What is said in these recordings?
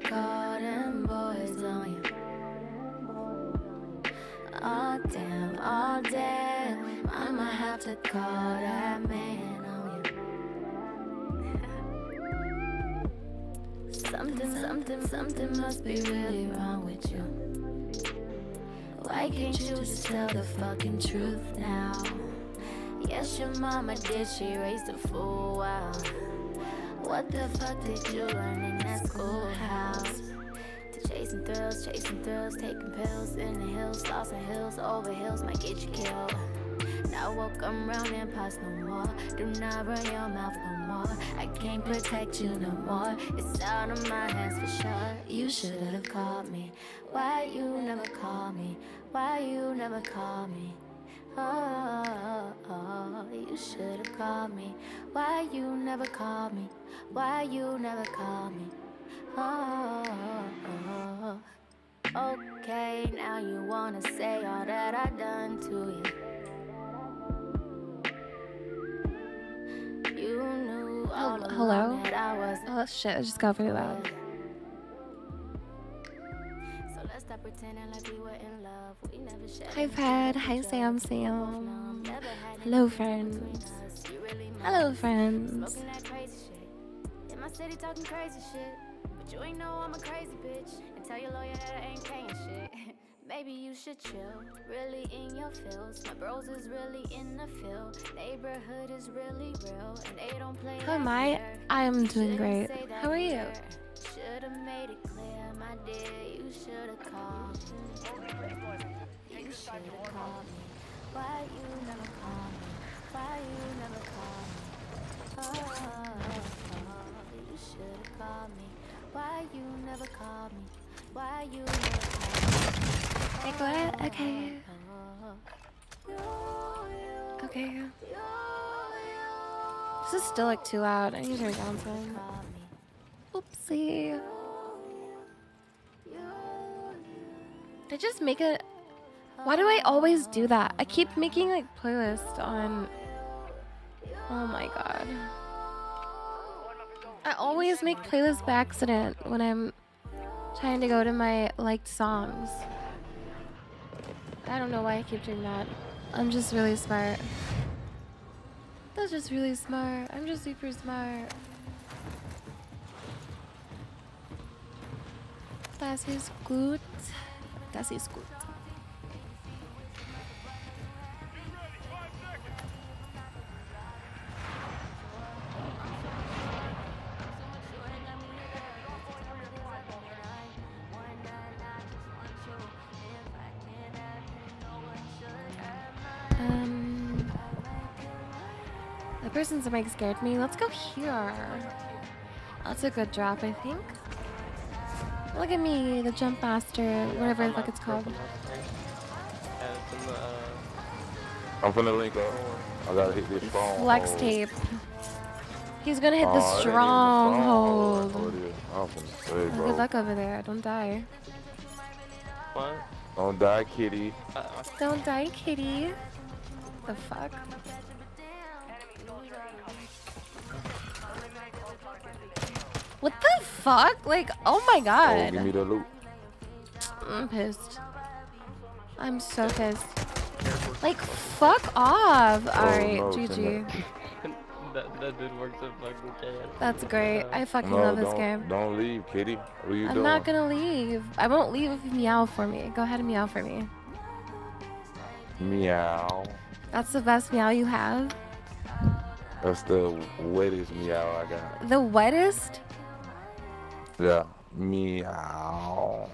call them boys on you. Oh damn, oh damn, I might have to call that man on you. Something must be really wrong with you. Why can't you just tell the fucking truth now? Yes, your mama did, she raised a fool, wow. What the fuck did you learn in that schoolhouse? To chasing thrills, taking pills in the hills, lost in hills, over hills might get you killed. Now walk around and pass no more. Do not run your mouth no more. I can't protect you no more. It's out of my hands for sure. You should have called me. Why you never call me? Why you never call me? Oh, you should have called me. Why you never call me? Why you never call me? Oh, okay, now you wanna say all that I done to you. You knew all along that I was. Oh shit! I just got really loud. So let's stop pretending like we were in love. We never shared. Hi Fred. Hi Sam. Hello friends. Hello friends. Smoking that crazy shit. In my city talking crazy shit. But you ain't know I'm a crazy bitch. And tell your lawyer that I ain't paying shit. Maybe you should chill, really in your feels. My bros is really in the field. Neighborhood is really real, and they don't play. How am I? I'm doing great. How are you? Should've made it clear, my dear. You should've called me. You should've called me. Why you never call me? Why you never call me? Oh, you should've called me. Why you never called me? Why you never called me? Like what? Okay. Okay. This is still like too loud. I need to turn it down some. Oopsie. Did I just make it? Why do I always do that? I keep making like playlists on. Oh my god. I always make playlists by accident when I'm trying to go to my liked songs. I don't know why I keep doing that. I'm just really smart. That's just really smart. I'm just super smart. Das ist gut. Das ist gut. The person's mic scared me. Let's go here. That's a good drop, I think. Look at me, the jump master, whatever the fuck it's called. I'm finna link up. I gotta hit this phone. Flex tape. He's gonna hit the stronghold. Good luck over there. Don't die. What? Don't die, kitty. Don't die, kitty. The fuck? What the fuck? Like, oh my god. Oh, give me the loot. I'm pissed. I'm so pissed. Like, fuck off. Alright, no, GG. That did work so fucking bad. That's great. I fucking love this game. Don't leave, kitty. What are you doing? I'm not gonna leave. I won't leave if you meow for me. Go ahead and meow for me. Meow. That's the best meow you have? That's the wettest meow I got. The wettest? Yeah. Meow.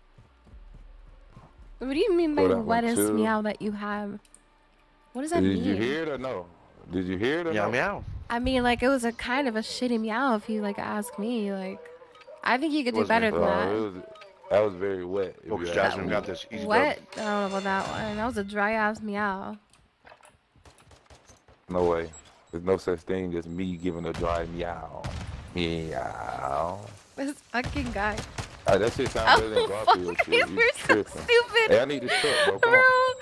What do you mean by wettest meow that you have? What does that mean? Did you hear it or no? Did you hear it or meow, no? Meow. I mean, like, it was a kind of a shitty meow if you, like, ask me. Like, I think you could do better than that. That was very wet. Focus, Jasmine got this. Easy wet? I don't know about that one. That was a dry-ass meow. No way. There's no such thing as me giving a dry meow. Meow. This fucking guy. That shit sounds better than Garfield shit. We're so stupid. Hey, I need this truck, bro. Come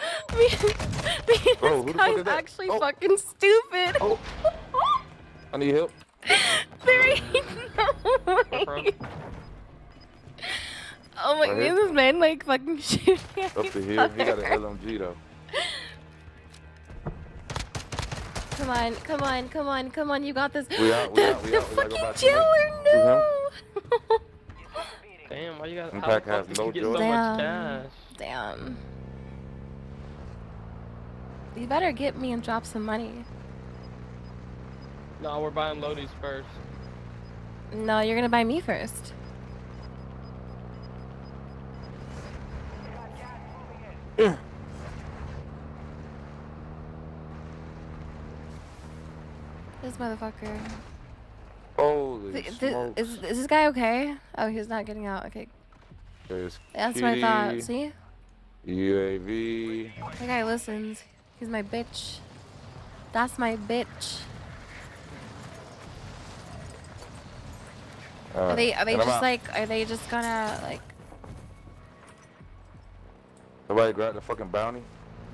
on. This guy's actually fucking stupid. Oh. I need help. There ain't no way. Oh my Right god, here? this man like fucking shooting at Up each to here. He got an other. LMG though. Come on, come on, come on, come on, you got this. We out, we out, we The out. We gotta go fucking back to jailer, to him. no! Damn, why you got? How the Impact fuck has did no you get joy. so much Damn. cash? Damn. You better get me and drop some money. No, we're buying loadies first. No, you're gonna buy me first. This motherfucker. Holy smokes. Is this guy okay? Oh, he's not getting out. Okay. There's That's what I thought. Kitty, See? UAV. That guy listens. He's my bitch. That's my bitch. Are they are they just gonna like Somebody grab the fucking bounty.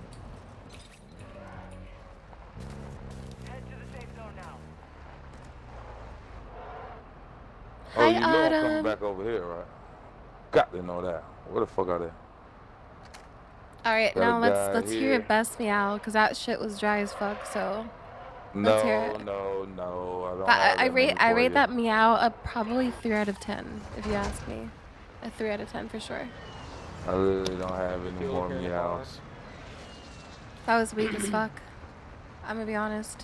Oh, Hi, you know I'm coming Autumn. back over here, right? Got to know that. Where the fuck are they? Alright, Got a now guy let's hear here. your best meow, cause that shit was dry as fuck, so No, Let's hear it. no. I don't But have I that many for rate you. that meow a probably 3 out of 10, if you ask me. A 3 out of 10 for sure. I literally don't have any Feel more okay, meows. That was weak as fuck. I'm gonna be honest.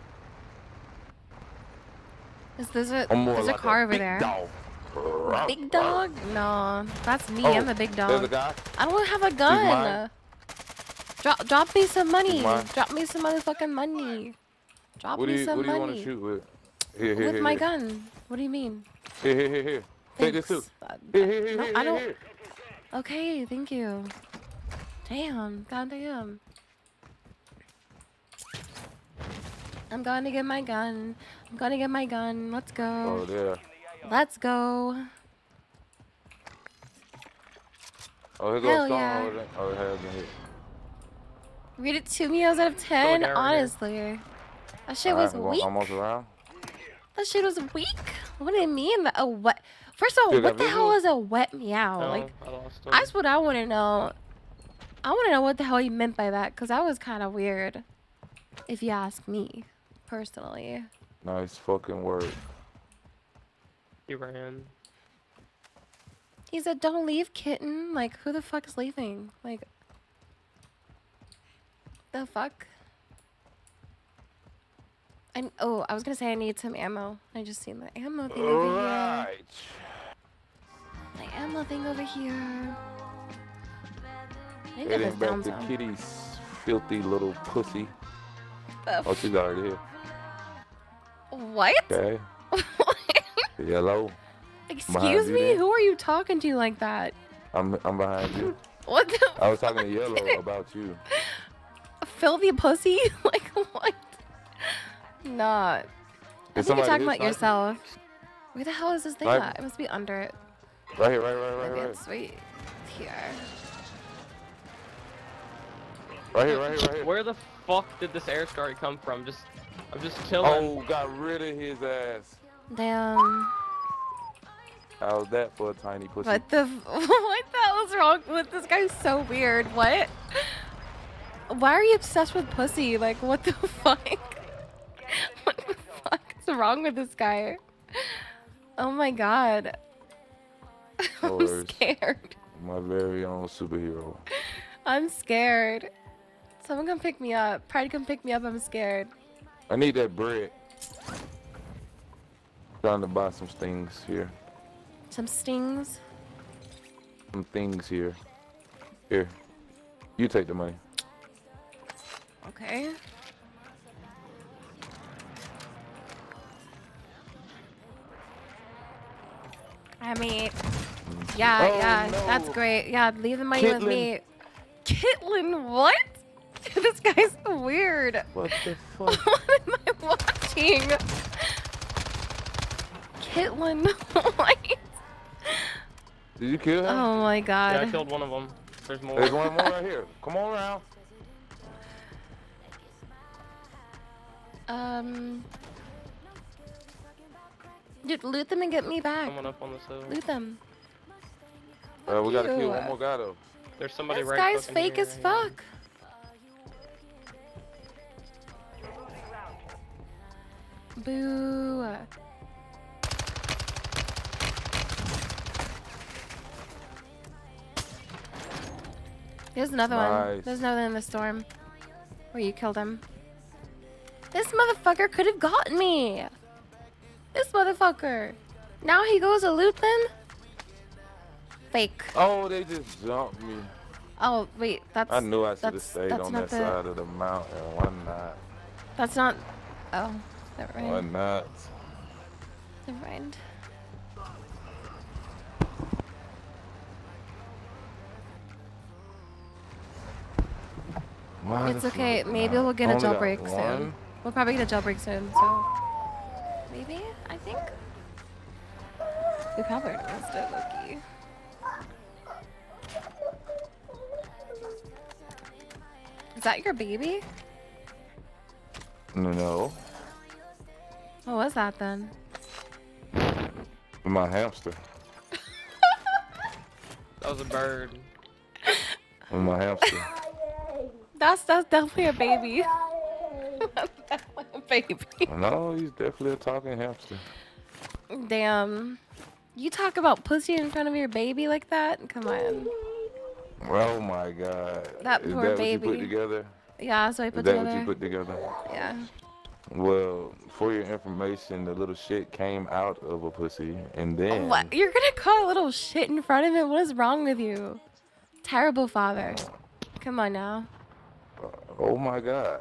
There's I'm more a like car a over big there. dog. Big dog? No, that's me. Oh, I'm the big there's a dog. guy. I don't have a mine. gun. Drop me some money. mine. Drop me some motherfucking money. Drop What do me you some want to money. shoot with? Here, With my here. gun. What do you mean? Here. Take this too. Thanks. Here. No, I don't. Here. Okay, thank you. Damn, goddamn. I'm gonna get my gun. Let's go. Oh, there. Let's go. Oh, here Hell goes yeah. Stronghold. Oh, it has been hit. Rate it 2 meals out of 10. guy right here. Honestly, that shit was Alright, I'm weak. almost around. That shit was weak. What do you mean? A wet? First of all, Dude, what that the hell visual- is a wet meow? No, Like, I lost him. that's what I want to know. I want to know what the hell he meant by that, because that was kind of weird, if you ask me, personally. Nice fucking work. He ran. He said, don't leave, kitten. Like, who the fuck is leaving? Like, the fuck? Oh, I was going to say I need some ammo. I just seen the ammo thing over here. Alright. The ammo thing over here. Maybe Heading this back down to zone. Kitty's filthy little pussy. The Oh, she's already here. What? Okay. Yellow. Excuse you me? there. Who are you talking to like that? I'm behind you. What the? I was talking to Yellow about you. Filthy pussy? Like what? Nah. I Is think you're somebody talking here about sniping? yourself. Where the hell is this thing Snipe. at? It must be under it. Right here, Maybe right. it's right here. Right here. Where the fuck did this air start come from? I'm just chilling. Oh, got rid of his ass. Damn. How's that for a tiny pussy? What the hell is wrong with this guy's so weird? What? Why are you obsessed with pussy? Like what the fuck? What the fuck is wrong with this guy? Oh my god. I'm Horrors. scared. My very own superhero. I'm scared. Someone come pick me up. Pride come pick me up. I'm scared. I need that bread. Trying to buy some things here. Some stings. Some things here. Here. You take the money. Okay. I mean, yeah, Oh, yeah, no. that's great. Yeah, leave the money with me. Kitlin, what? This guy's weird. What the fuck? What am I watching? Kitlin, what? Did you kill him? Oh my Yeah, I god. killed one of them. There's more. There's one more right here. Come on around. Dude, loot them and get me back. Someone up on the hill. Loot them. We gotta you. kill one more guy though. There's somebody This right guy's fucking fake here, as yeah. fuck. Boo. There's another one. Nice. There's another in the storm. Where you killed him. This motherfucker could have gotten me. This motherfucker. Now he goes to loot them? Fake. Oh, they just jumped me. Oh, wait. That's... I knew I should have that's stayed on not that side of the mountain. Why not? That's not... Oh. Never Why mind. not? Never mind. Why It's the okay. fuck Maybe not? we'll get a Only got jailbreak soon. one? We'll probably get a jailbreak soon, so... Maybe? I think? We probably missed it, Loki. Is that your baby? No. What was that then? My hamster. That was a bird. My hamster. That's definitely a baby. That's definitely a baby. No, he's definitely a talking hamster. Damn. You talk about pussy in front of your baby like that? Come on. Oh my God. That Is poor that baby. what you put together? Yeah, so I Is put that together. what you put together? Yeah. Well, for your information, the little shit came out of a pussy, and then What? You're gonna call a little shit in front of it? What is wrong with you? Terrible father. Come on now. oh my God.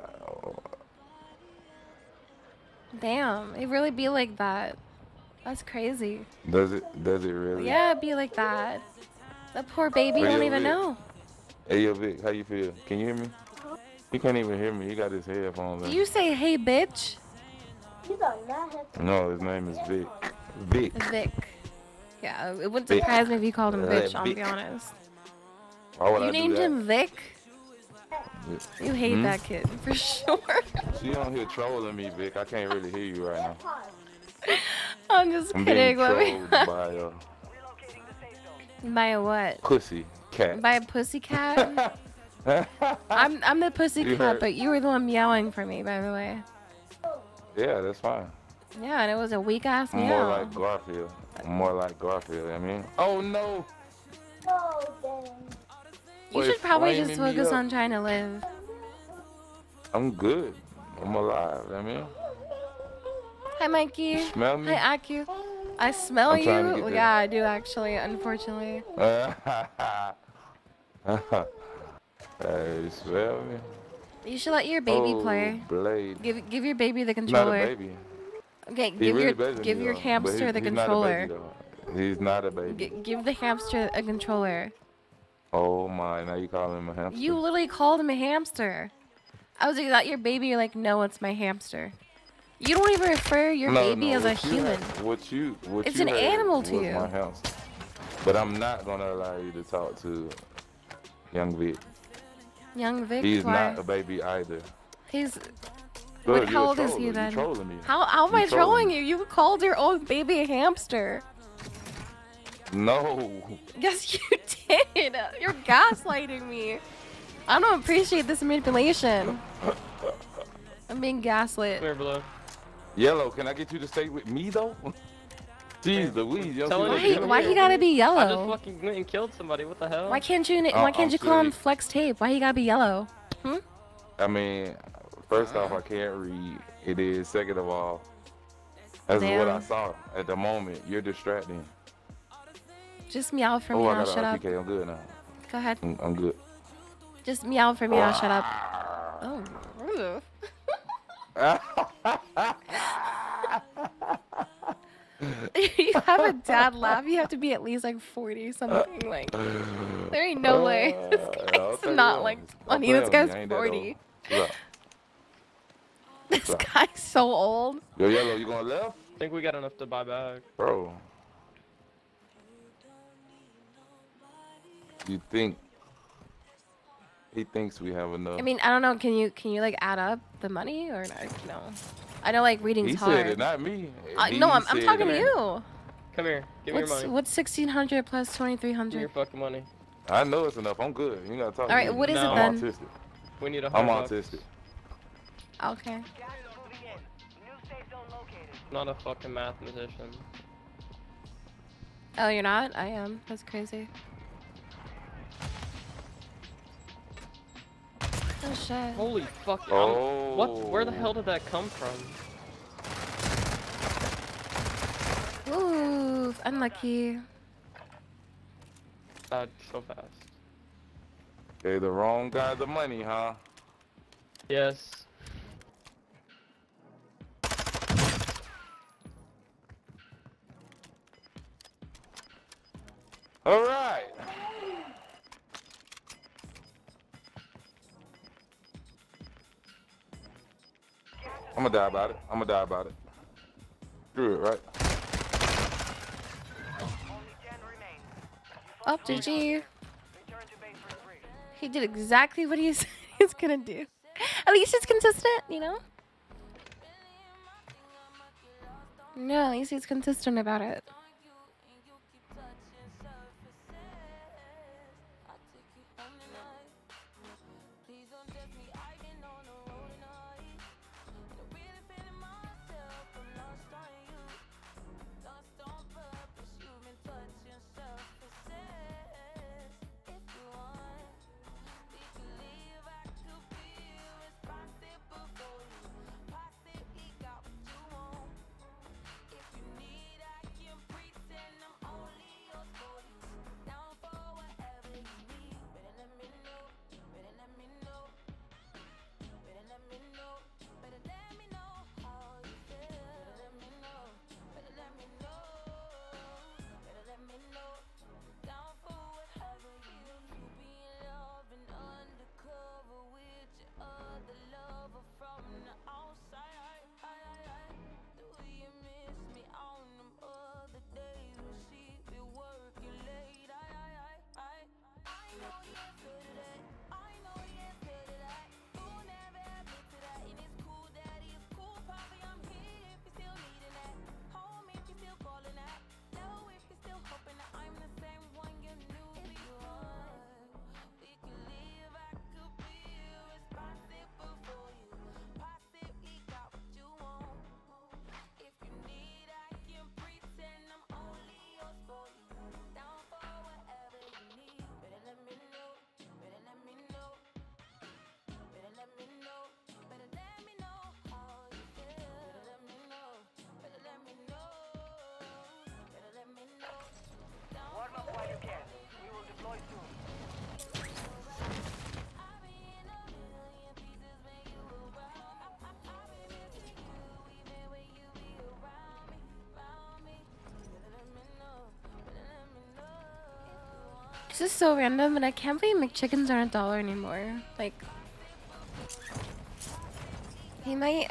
Damn, it really be like that. That's crazy. Does it really? Yeah, it be like that. That poor baby Hey, don't yo, even Vic. know. Hey, yo, Vic, how you feel? Can you hear me? He can't even hear me. He got his headphones Do in. you say, hey, bitch? No, his name is Vic. Vic. Vic. Yeah, it wouldn't Vic. surprise me if you called him bitch, I'll Vic. be honest. Why would I You do named that? him Vic? You hate Hmm? that kid, for sure. She on here trolling me, Vic. I can't really hear you right now. I'm just I'm kidding. being Let me... trolled by a By a what? pussy cat. By a pussycat? I'm the pussycat, heard- but you were the one meowing for me, by the way. Yeah, that's fine. Yeah, and it was a weak ass I'm meow. more like Garfield. I'm more like Garfield, I mean. Oh no! You should probably just focus on trying to live. I'm good. I'm alive, I mean. Hi, Mikey. Smell me? Hi, Aku. I smell I'm trying to you? get Well, there. yeah, I do actually, unfortunately. Hey, you smell me? You should let your baby oh, play. Blade. Give your baby the Not a controller. baby. Okay, He give really your better than give me, your though. But hamster the he's controller. Not a baby, though. He's not a baby. Give the hamster a controller. Oh my, now you call him a hamster? You literally called him a hamster. I was like, is that your baby? You're like, no, it's my hamster. You don't even refer your baby as a what you human. had- what It's you an had animal to was you. My hamster. But I'm not gonna allow you to talk to young Vic. Young Vic, He's why? not a baby either. He's... Good, Wait, you're how a old is troller. he You're then? trolling me. How am I You're trolling me. you? You called your own baby a hamster. No. Yes, you did. You're gaslighting me. I don't appreciate this manipulation. I'm being gaslit. Come here, below. Yellow, can I get you to stay with me though? Jeez Louise, yo. Tell him see to what get I'm Why doing? he gotta be I just yellow? fucking went and killed somebody. What the hell? Why can't you I'm call him serious. Flex Tape? Why he gotta be yellow? I mean, first off, I can't read. It is. Second of all, that's what Damn. I saw at the moment. You're distracting. Just meow for Oh, me. I I'll got shut an up. RPK. I'm good now. Go ahead. I'm good. Just meow for me. I'll shut up. Oh. Ooh. You have a dad laugh. You have to be at least like 40 something. Like, there ain't no way. This guy's not like 20. This guy's 40. This guy's so old. Yo, Yellow, you going left? I think we got enough to buy back. Bro. You think he thinks we have enough? I mean, I don't know. Can you like add up the money or not? No. I know like reading's he hard. said it, not me. No, I'm He talking said to it. you. Come here. Give me your money. What's 1600 plus Give me 2300? your fucking money. I know it's enough. I'm good. You gotta talk All right, to me. what is No. it I'm then? autistic. We need a I'm $100. autistic. Okay. Not a fucking mathematician. Oh, you're not? I am. That's crazy. Oh shit. Holy fuck. Oh. What? Where the hell did that come from? Ooh, unlucky. So fast. Gave the wrong guy the money, huh? Yes. All right. I'm gonna die about it. I'm gonna die about it. Screw it, right? Oh, GG. He did exactly what he said he's gonna do. At least it's consistent, you know? No, at least he's consistent about it. This is so random, but I can't believe McChickens aren't $1 anymore. Like, he might.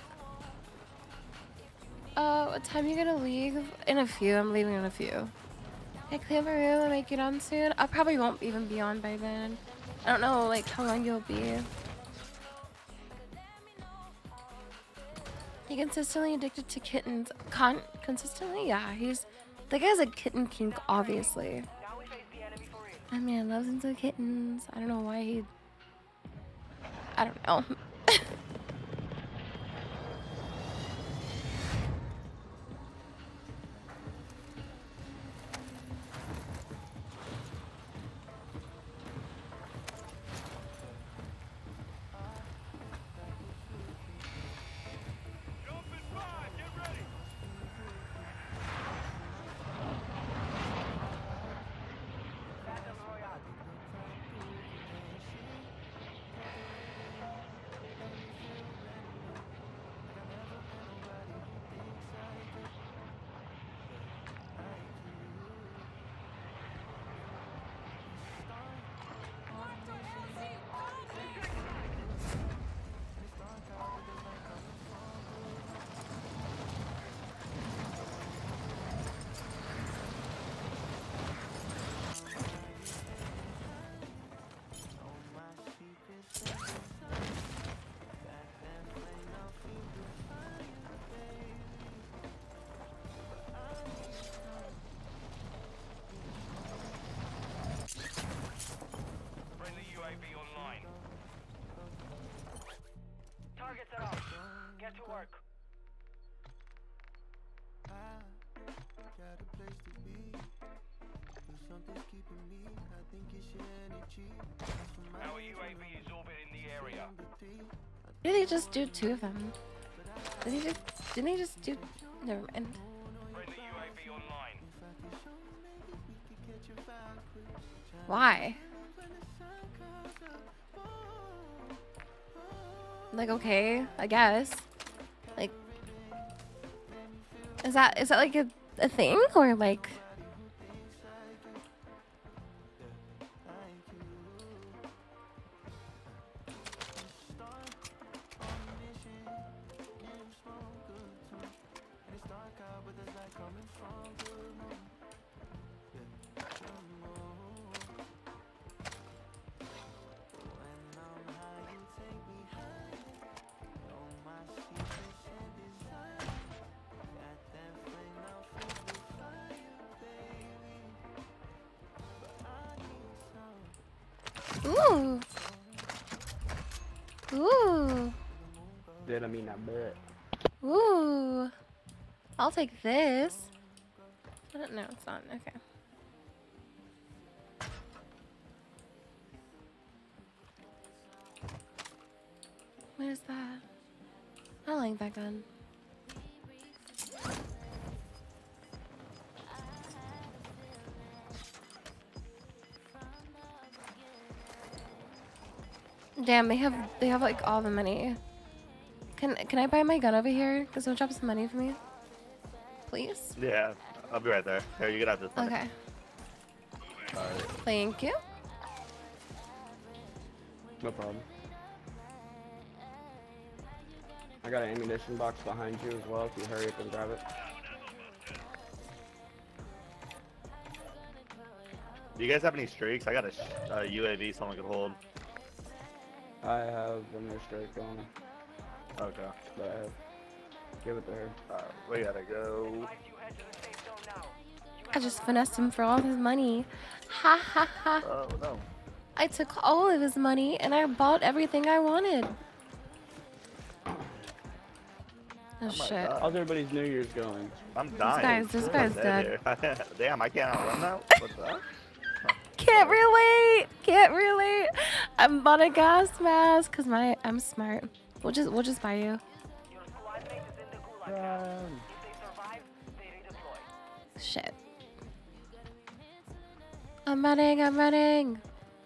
What time you gonna leave? In a few. I'm leaving in a few. I clear my room and make it on soon. I probably won't even be on by then. I don't know, like, how long you'll be. He consistently addicted to kittens. Consistently? Yeah, the guy's a kitten kink, obviously. I mean, I love him to kittens. I don't know why I don't know. UAV online. Targets are up. Get to work. Got a place to be. But something's keeping me. I think it's your energy. Our UAV is orbiting the area. Did they just do 2 of them? Didn't they just do? Never mind. Friendly UAV online. Why? Like, okay, I guess. Like, is that like a thing or like? Ooh. Ooh. Did I mean that bet? Ooh. I'll take this. No, it's not. Okay. What is that? I like that gun. Damn, they have like all the money. Can I buy my gun over here? Cause someone drop some money for me, please. Yeah, I'll be right there. Here, you get out this money. Okay. Alright. Thank you. No problem. I got an ammunition box behind you as well. If you hurry up and grab it. Do you guys have any streaks? I got a UAV someone could hold. I have an airstrike on, Okay. but I have. Give it to her. We gotta go. I just finessed him for all his money. Ha ha ha. Oh, no. I took all of his money and I bought everything I wanted. Oh shit. God. How's everybody's New Year's going? I'm dying. This guy's dead. Here. Damn, I can't outrun that? What's that? Can't relate. Can't relate. I'm bought a gas mask because I'm smart. We'll just buy you. Shit. I'm running.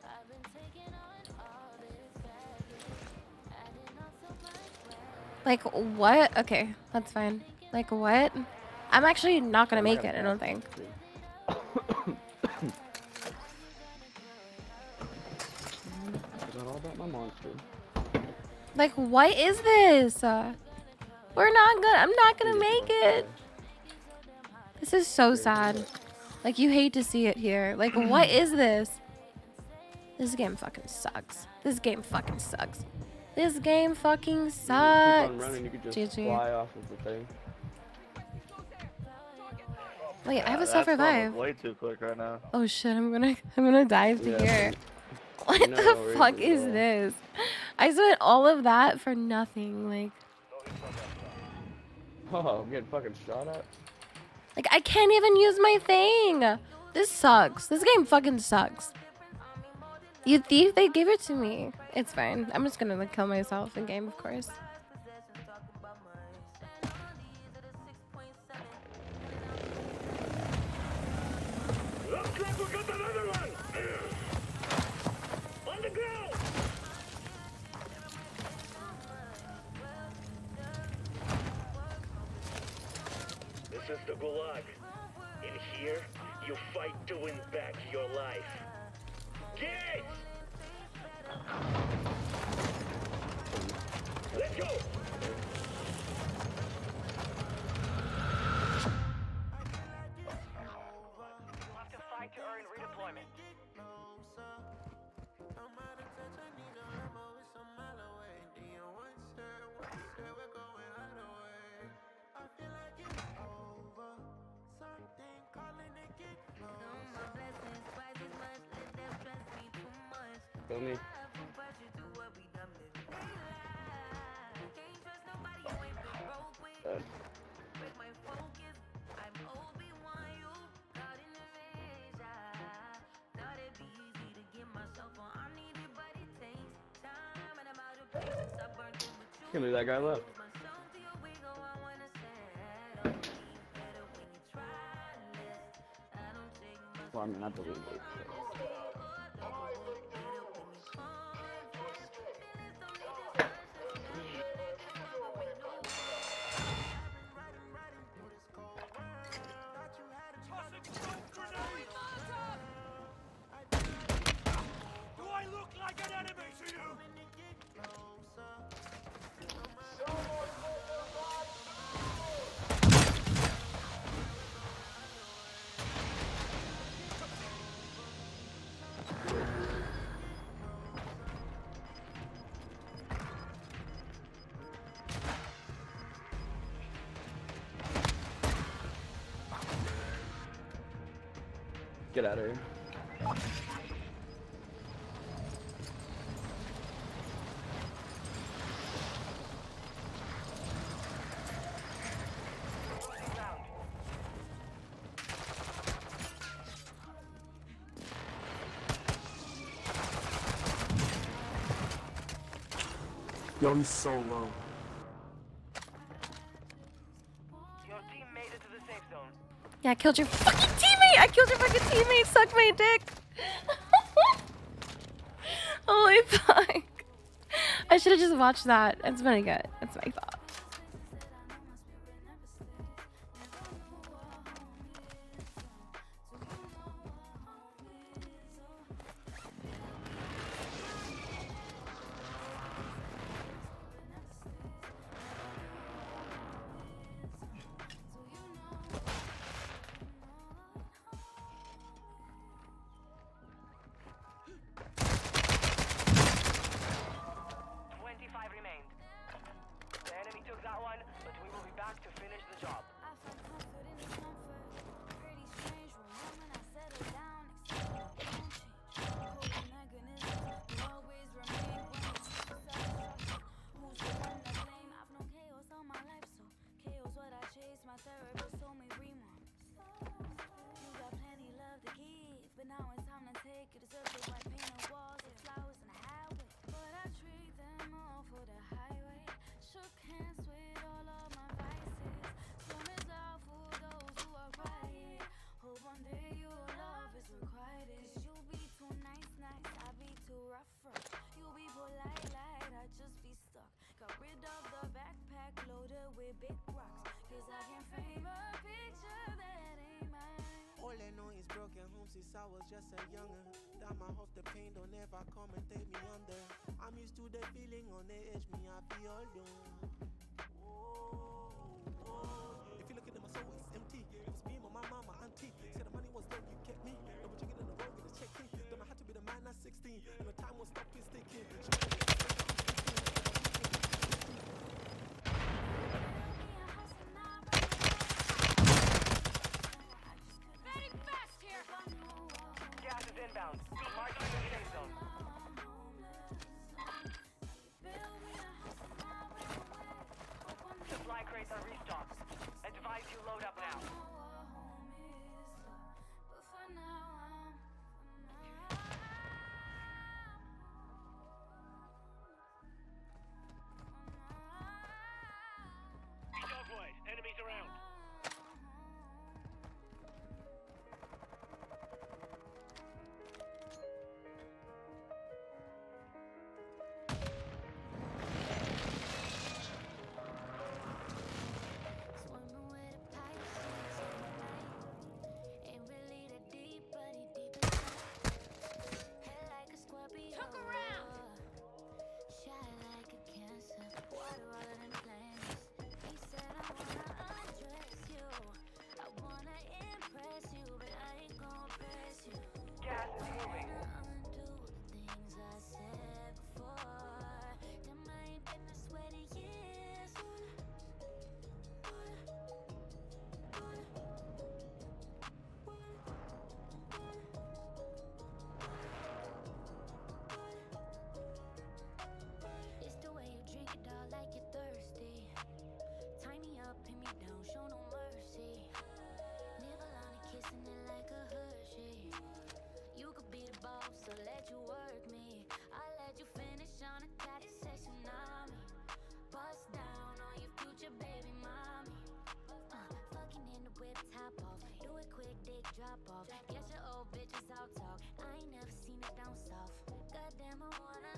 Like what? Okay, that's fine. Like what? I'm actually not gonna make it, I don't think. Forgot all about my monster. Like what is this? We're not good. I'm not gonna make it. This is so sad. Like you hate to see it here. Like what is this? This game fucking sucks. This game fucking sucks. This game fucking sucks. Keep on running, you could just GG. fly off of the thing. Wait, I have a That's going self-revive. way too quick right now. Oh shit, I'm gonna dive to Yeah. here. What No the worries fuck at is all. this? I spent all of that for nothing. Oh, I'm getting fucking shot at. Like I can't even use my thing. This sucks. This game fucking sucks. You thief, they gave it to me. It's fine. I'm just gonna like kill myself in game, of course. Looks like we got another one! On the ground! This is the Gulag. In here, you fight to win back your life. Get! Let's go! You'll have to fight to earn redeployment. Feel me? Can't believe that guy left. Well, I mean, I believe it. Do I look like an enemy to you? Get out of here. Yo, he's so low. Your team made it to the safe zone. Yeah, I killed your fucking teammate! I killed your fucking teammate! Suck my dick! Holy fuck. I should have just watched that. It's pretty good. That's my thought. All I know is broken home since I was just a younger. That my hope the pain don't ever come and take me under. I'm used to the feeling on the edge, me I feel all done. If you look into my soul, it's empty. It was me, my mama, my auntie. Said the money was low, you kept me. Double checking in the road, get a check in. Then I had to be the man at 16. And the time was stopping sticking. Gas is inbound. Marking the safe zone. Supply crates are restocked. Advise you load up now. drop off. Guess your old bitch is out talk. I ain't never seen it down south. Goddamn, I wanna